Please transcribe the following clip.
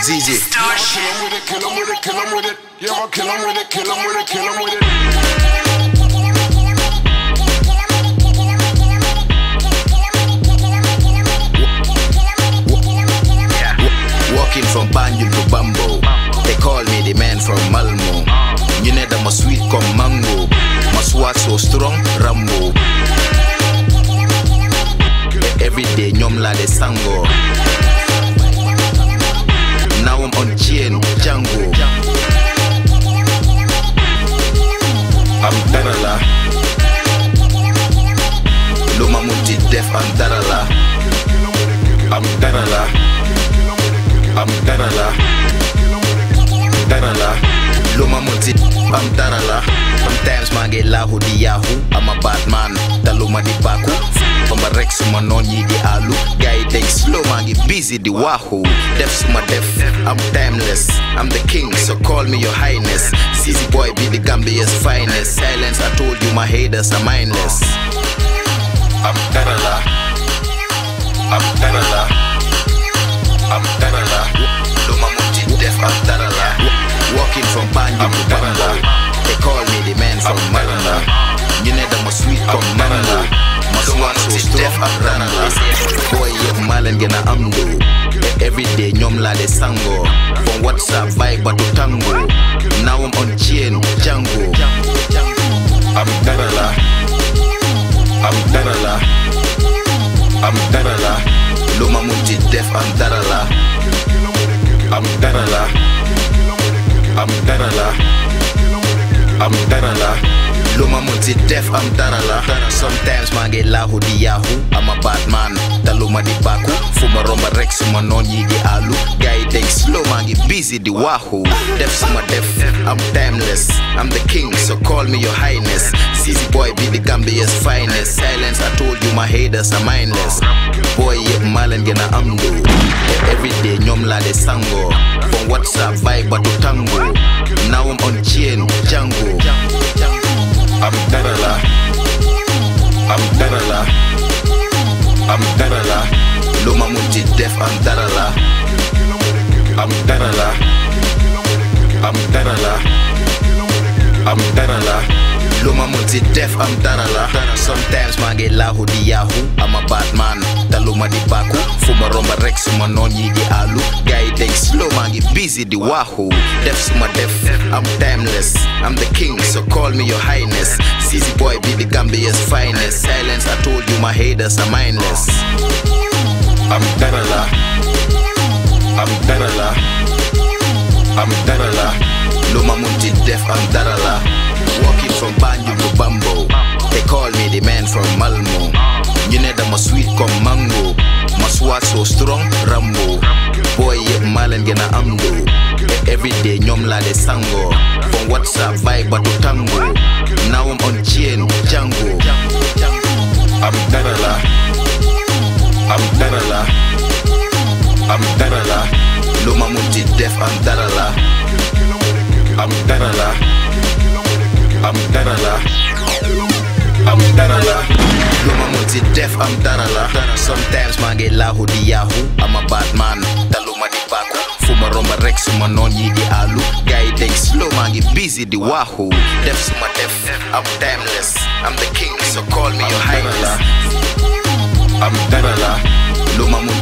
ZZ. Kill 'em with it, kill 'em with it, kill 'em with it. Yeah, kill 'em with it, kill 'em with it, kill 'em with it. Walking from Banjul to Bambo, they call me the man from Malmo. You know that my sweet come mango, my swat so strong, Rambo. Every day nyomla de sango. Now I'm on chain, Django. I'm Darala. Loma Muti Def and Darala. I'm Darala. I'm Darala. Darala. Loma Muti, I'm Darala. Sometimes man get lahu di yahoo. I'm a bad man, Taluma di Baku. From a Rex, man on ye di alu. Guy take slow, man get busy di wahoo. Def's my def, I'm timeless. I'm the king, so call me your highness. CZ boy be the Gambia's finest. Silence, I told you my haters are mindless. I'm Darala. I'm Darala. I'm Darala. Loma Muti Def, I'm Darala. Walking from Banjul to Bambo, they call me the man from Malmo. You know that my sweet come mango. My swat so strong and rango. Boy, yeah, Malen gena amdo. Every day nyomla de sango. From WhatsApp vibe to tango. Now I'm on chain, Django. I'm Darala. I'm Darala. I'm Darala. Loma Muti Def, I'm Darala. I'm Darala. I'm Darala. I'm Darala. Loma Muti Def, I'm Darala. Sometimes man get lahu di yahoo. I'm a bad man, Taluma di Baku. Fuma Romba Rex, man on ye di alu. Guy take slow, man get busy di wahoo. Def's my def, I'm timeless. I'm the king, so call me your highness. CZ boy be the Gambia's finest. Silence, I told you my haters are mindless. Boy, yeah, Malen gena amdo. Every day nyomla de sango. From WhatsApp vibe to tango. Now I'm on chain, Django. I'm Darala. I'm Darala. I'm Darala. Loma Muti Def, I'm Darala. I'm Darala. I'm Darala. I'm Darala. Loma Muti Def, I'm Darala. Sometimes man get lahu di yahoo. I'm a bad man, Taluma di Baku. Fuma Romba Rex, man on ye di alu. Guy take slow, man get busy di wahoo. Def's my def, I'm timeless. I'm the king, so call me your highness. CZ boy be the Gambia's finest. Silence, I told you my haters are mindless. I'm Darala. I'm Darala. I'm Darala. Loma Muti Def, I'm Darala. Walking from Banjul to Bambo, they call me the man from Malmo. You know that my sweet come mango. My swat so strong, Rambo. Boy, yeah, Malen gena amdo. Every day nyomla de sango. From WhatsApp vibe to tango. Now I'm on chain, Django. I'm Darala. I'm Darala. I'm Darala. Loma Muti Def, I'm Darala. I'm Darala. I'm Darala. I'm Darala. Loma Muti Def, I'm Darala. Sometimes man get lahu di yahoo. I'm a bad man, Taluma di Baku. Fuma Romba Rex, man on ye di alu. Guy take slow, man get busy di wahoo. Def's my def, I'm timeless. I'm the king, so call me your highness. I'm Darala. Loma